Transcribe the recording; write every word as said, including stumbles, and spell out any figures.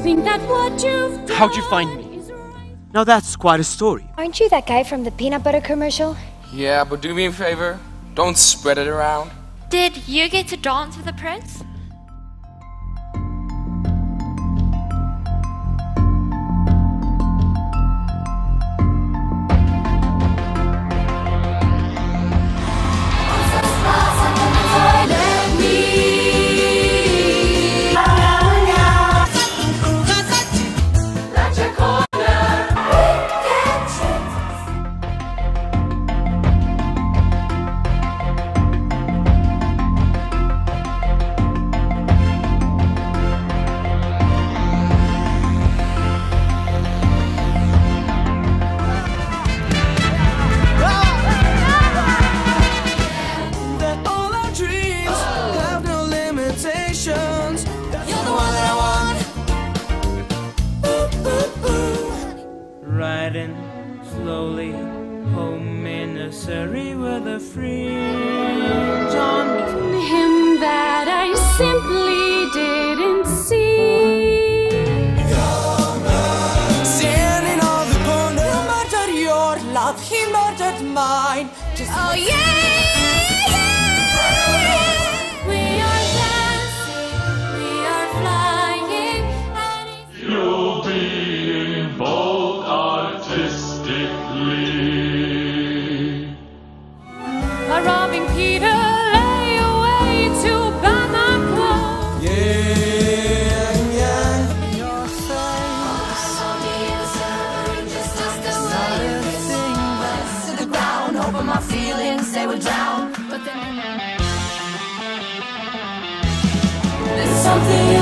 think that what you've done. How'd you find me? Now that's quite a story. Aren't you that guy from the peanut butter commercial? Yeah, but do me a favor. Don't spread it around. Did you get to dance with the prince? Riding slowly home in a Surrey with a fringe on Him that I simply didn't see. Standing on the corner, you murdered your love, he murdered mine. Just Oh yeah, yeah. We are dancing, we are flying, and it's You're being bold artistically. a robbing Peter lay away to buy my clothes. yeah, yeah. Your face, Just as the not a thing but to the ground, hoping my feelings they would drown. But then there's something